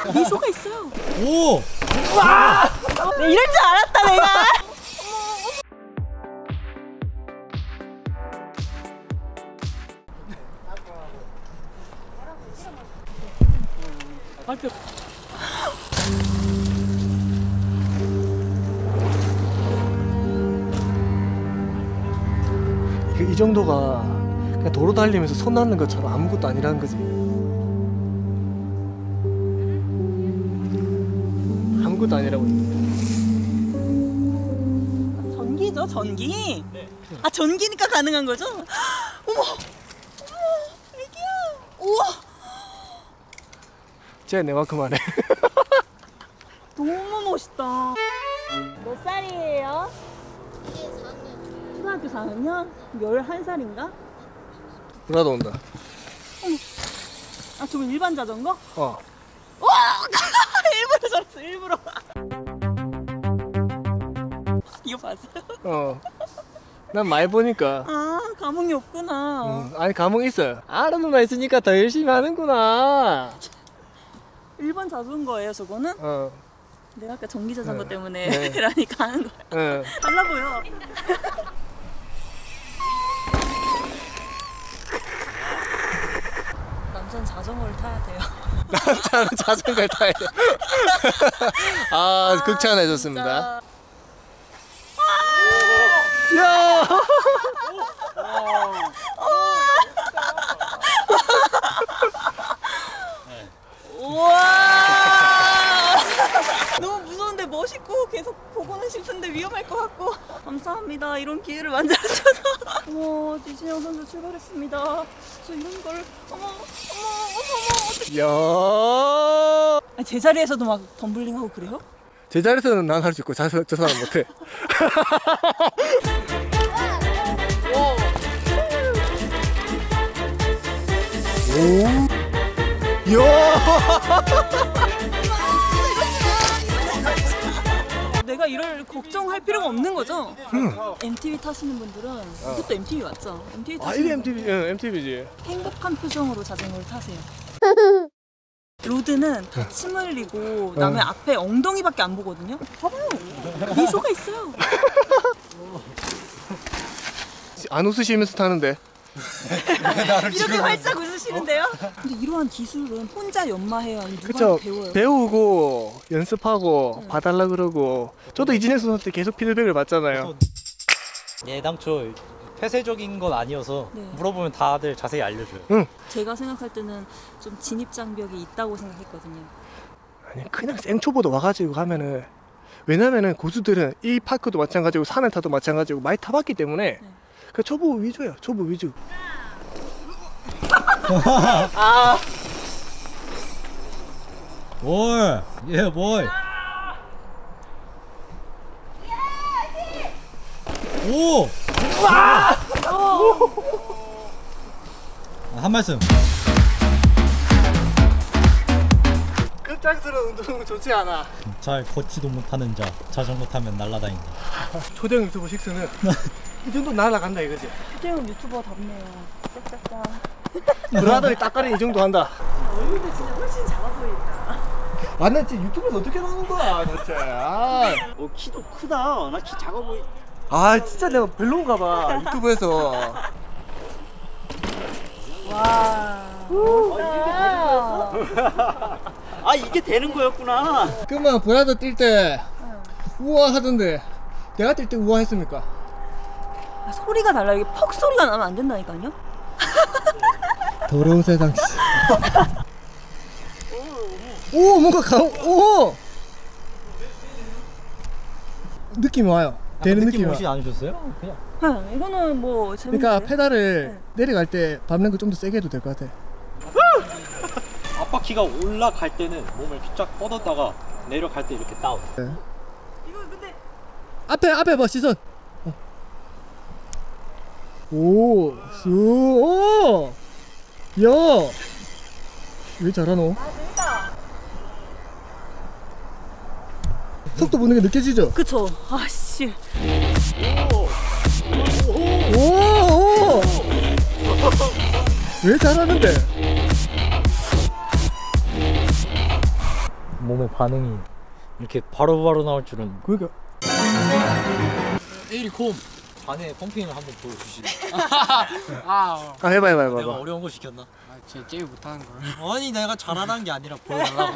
미소가 있어요. 오! 와! 이럴 줄 알았다 내가. 이 정도가 그냥 도로 달리면서 손 닿는 것처럼 아무것도 아니라는 거지. 아무것도 아니라고. 전기죠, 전기. 네. 아, 전기니까 가능한 거죠? 어머, 어머, 애기야. 우와. 쟤 내만큼 하네. 너무 멋있다. 몇 살이에요? 초등학교 4학년? 11살인가? 누나도 온다. 아, 저거 일반 자전거? 어. 와! 일부러 저랬어, 일부러. 이거 봤어요? 어. 난 많이 보니까. 아, 감흥이 없구나. 아니, 감흥 있어요. 아는 누나 있으니까 더 열심히 하는구나. 일반 자전거예요, 저거는? 어. 내가 아까 전기 자전거 때문에 네. 그러니까 하는 거야. 달라 보여. 남자는 자전거를 타야 돼요. 남자는 자전거를 타야 돼. 아, 극찬해줬습니다. 야! 우와! 너무 무서운데 멋있고 계속 보고는 싶은데 위험할 것 같고. 감사합니다. 이런 기회를 만들어주셔서. 어머, 지신영 선수 출발했습니다. 저 이런 걸 어머 어떡해. 야! 아니, 제자리에서도 막 덤블링하고 그래요? 제자리에서는 난 할 수 있고 저 사람 못해. 오. 야! 내가 이럴 걱정할 필요가 없는 거죠? MTV 타시는 분들은 이것도 MTV 맞죠? MTV 타시는 이게 MTV, MTV지. 행복한 표정으로 자전거를 타세요. 로드는 다 침 흘리고 남의 앞에 엉덩이밖에 안 보거든요? 봐봐요. 미소가 있어요. 안 웃으시면서 타는데. 이렇게 활짝 웃으시는데요? 근데 이러한 기술은 혼자 연마해요? 아니면 누가 그쵸. 배워요? 배우고 연습하고 봐달라 그러고. 저도 이진혁 선수한테 계속 피드백을 받잖아요. 애당초 폐쇄적인 건 아니어서 물어보면 다들 자세히 알려줘요. 제가 생각할 때는 좀 진입장벽이 있다고 생각했거든요. 아니, 그냥 생초보도 와가지고 가면은, 왜냐면은 고수들은 이 파크도 마찬가지고 산을 타도 마찬가지고 많이 타봤기 때문에 그 초보 위주예요. 초보 위주. 아. 뭘? 예, 뭘? 오! 와! 한 말씀. 급작스러운 운동은 좋지 않아. 잘 걷지도 못하는 자 자전거 타면 날아다닌다. 초대형 유튜버 식스는 이 정도 날아간다 이거지. 초대형 유튜버답네요. 짝짝짝. 브라더리 따까리 이 정도 한다. 얼굴도 진짜 훨씬 작아 보인다. 맞네, 진짜 유튜브에서 어떻게 나오는 거야 도대체. 키도 크다. 나 키 작아 보이. 진짜 내가 별론가 봐 유튜브에서. 와. 이게 되는 거였구나. 그만 브라더 뛸 때 우와 하던데 내가 뛸 때 우와 했습니까? 소리가 달라요. 이게 퍽 소리가 나면 안 된다니까요. 더러운 세상. 오, 뭔가 오 느낌이 와요. 되는 느낌이 오시 않으셨어요? 그냥. 이거는 뭐 재밌는데. 그러니까 페달을 내려갈 때 밟는 거 좀 더 세게 해도 될 것 같아. 앞바퀴가 올라갈 때는 몸을 쫙 뻗었다가 내려갈 때 이렇게 다운. 이거 근데 앞에 봐 시선. 오, 오, 야, 왜 잘하노? 재밌다. 속도 보는 게 느껴지죠? 그쵸. 아씨. 오, 왜 잘하는데? 몸의 반응이 이렇게 바로바로 나올 줄은. 그러니까 에이리 콤 반의 펌핑을 한번 보여주시죠. 해봐 내가 어려운 거 시켰나? 제가 제일 못하는 걸. 아니 내가 잘하는 게 아니라 보여달라고.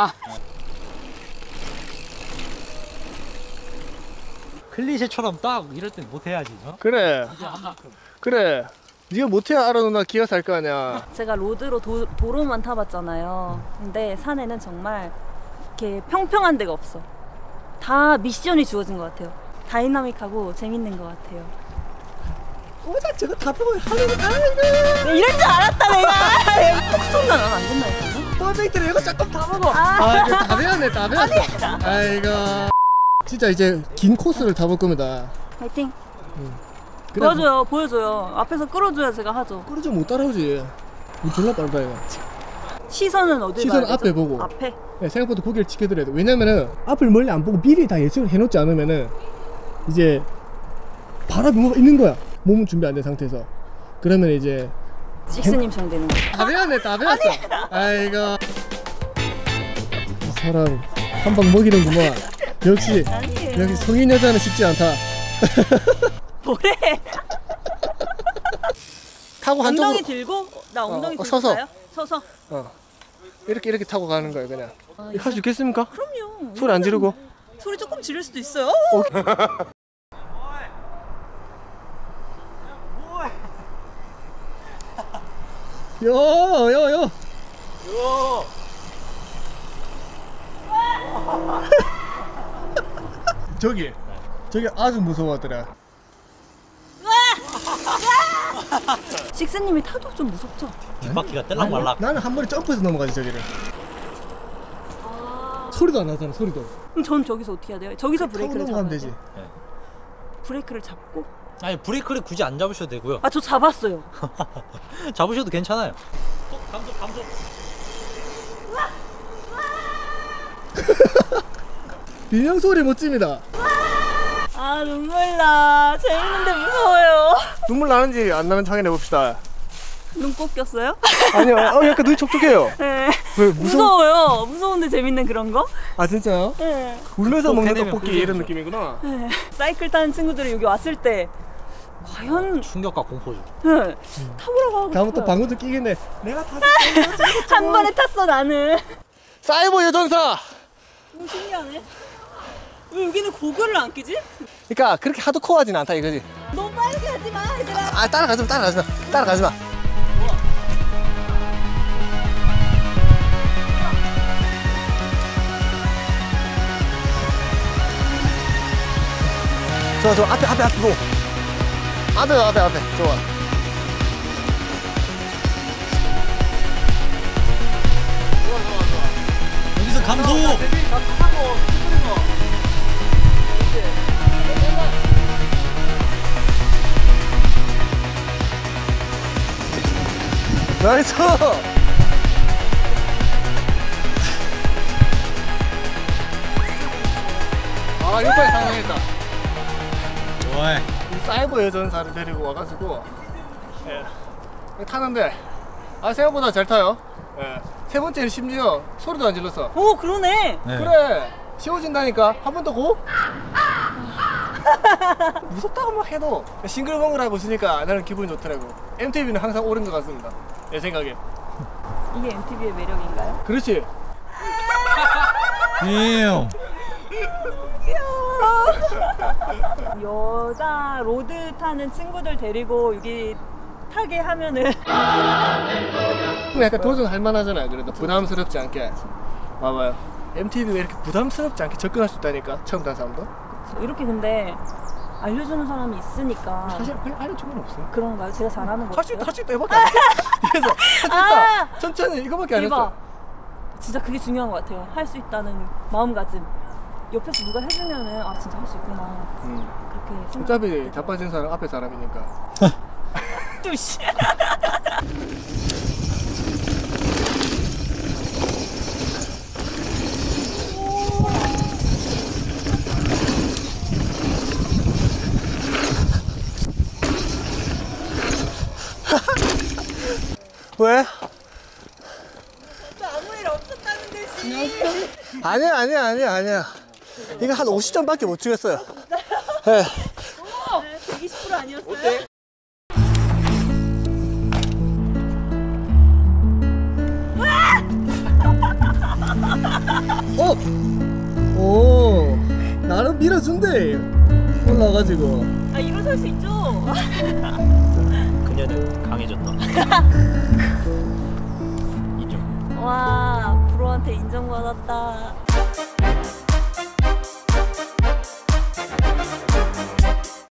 클리셰처럼 딱 이럴 땐 못해야지. 어? 그래 이제 한 만큼. 그래 네가 못해야 알아 누나 기가 살 거 아니야. 제가 로드로 도로만 타봤잖아요. 근데 산에는 정말 이렇게 평평한 데가 없어. 다 미션이 주어진 것 같아요. 다이나믹하고 재밌는 것 같아요. 나 저거 다 보고 하려고 이럴 줄 알았다 내가. 톡 쏜다 나안 된다니까. 뻘백들이 이거 조금 다 먹어. 이거 다 배웠네 다 배웠어. 아이고 진짜 이제 긴 코스를 다 볼 겁니다. 파이팅. 그래, 보여줘요. 앞에서 끌어줘야 제가 하죠. 그러지 못 따라오지. 이거 졸라 빠르다 이거. 시선은 어디 시선 봐야 되죠? 앞에 보고. 앞에. 네, 생각보다 고개를 지켜드려야 돼. 왜냐면은 앞을 멀리 안 보고 미리 다 예측을 해놓지 않으면은 이제 바람이 뭐가 있는 거야. 몸은 준비 안 된 상태에서. 그러면 이제 식스님처럼 되는 거. 다 배웠네 다 배웠어. 아이고 이 사람 한 방 먹이는구만. 역시 아니에요. 역시 성인 여자는 쉽지 않다. 뭐래? 타고 한쪽으로 엉덩이 들고 나 엉덩이 들고 서서. 가요? 서서. 이렇게 타고 가는 거야 그냥. 아, 할 수 있겠습니까? 그럼요. 소리 안 지르고. 소리 조금 지를 수도 있어요. 요. 저기 아주 무서워하더라. 식스님이 타도 좀 무섭죠? 뒷바퀴가 뜰락말락. 나는 한 번에 점프해서 넘어가지 저기를. 소리도 안 나잖아 소리도. 그럼 전 저기서 어떻게 해야 돼요? 저기서 타고 브레이크를 넘어가면 잡아야 되지. 돼요? 브레이크를 잡고? 아니 브레이크를 굳이 안 잡으셔도 되고요. 아 저 잡았어요. 잡으셔도 괜찮아요. 감속. 비명 소리 멋집니다. 아 눈물 나. 재밌는데 무서워요. 눈물 나는지 안 나는지 확인해 봅시다. 눈꼭 꼈어요? 아니요, 약간 눈이 촉촉해요. 네. 왜 무서워요. 무서운데 재밌는 그런 거? 아 진짜요? 네. 울면서 꼭 먹는 해내면 떡볶이 꿀잼이죠. 이런 느낌이구나. 네. 사이클 타는 친구들이 여기 왔을 때 과연 충격과 공포죠. 네. 타보라고 하고 다음부터 싶어요. 방구도 끼겠네. 내가 탔어. 한 번에 탔어 나는. 사이버 여전사. 너무 신기하네. 왜 여기는 고글을 안 끼지? 그러니까 그렇게 하드코어하진 않다 이거지. 너무 빨리 하지 마 얘들아. 따라가지 마. 좋아 앞에 보고. 앞에 좋아. 여기서 감속. 나이스. 이빨 당황했다. 좋아해. 사이버 여전사를 데리고 와가지고 타는데 생각보다 잘 타요. 세 번째는 심지어 소리도 안 질렀어. 오 그러네. 네. 그래 쉬워진다니까. 한 번 더 고. 무섭다고만 해도 싱글벙글하고 있으니까 나는 기분이 좋더라고. MTB는 항상 옳은 것 같습니다 내 생각에. 이게 MTB의 매력인가요? 그렇지. damn. 여자 로드 타는 친구들 데리고 여기 타게 하면은 약간 도전할 만하잖아. 그래도 부담스럽지 않게. 봐봐요. MTB가 이렇게 부담스럽지 않게 접근할 수 있다니까. 처음 탄 사람도. 이렇게 근데 알려주는 사람이 있으니까 사실 그냥 알려줄 건 없어요. 그런가요? 제가 잘하는 거 할 수 같아요? 있다 이거밖에 안 해. 그래서 할 수 있다 천천히 이거밖에 안 했어. 대박. 진짜 그게 중요한 것 같아요. 할 수 있다는 마음가짐. 옆에서 누가 해주면은 아 진짜 할 수 있구나. 그렇게 생각. 어차피 자빠진 사람 앞에 사람이니까. 뚜시. 왜? 아무 일 없었다는 듯이. 아니야. 이거 한 50점밖에 못 주겠어요. 네. 120% 아니었어요? 오, 나름 밀어준대. 올라가지고. 아 일어설 수 있죠? 그녀는 강해졌다. 인정. 와 프로한테 인정받았다.